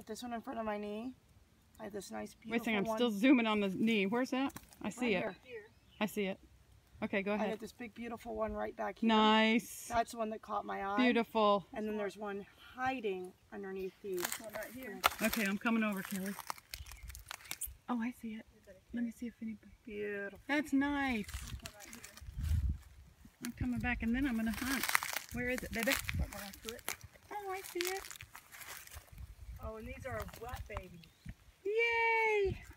put this one in front of my knee. I have this nice, beautiful Wait a second, I'm one. still zooming on the knee. Where's that? I see Right it. here. I see it. Okay, go I ahead. have this big, beautiful one right back here. Nice. That's the one that caught my eye. Beautiful. And then there's one hiding underneath these. This one right here. Okay, I'm coming over, Kelly. Oh, I see it. Let me see if anybody... Beautiful. That's nice. This one right here. I'm coming back and then I'm going to hunt. Where is it, baby? Right by my foot. Oh, I see it. Oh, and these are wet babies. Yay!